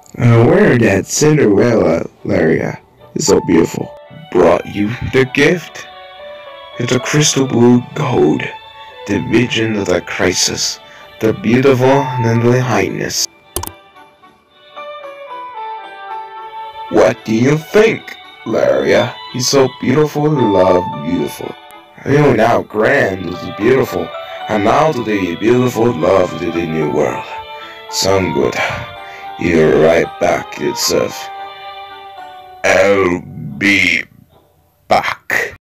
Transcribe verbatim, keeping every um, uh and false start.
Uh, where that Cinderella, Lyria, is so beautiful. Brought you the gift. It's a crystal blue gold, the vision of the crisis, the beautiful and the highness. What do you think, Lyria? He's so beautiful, love beautiful. You now grand is beautiful, and now to the beautiful love to the new world. Sound good. You're right back itself. I'll be back.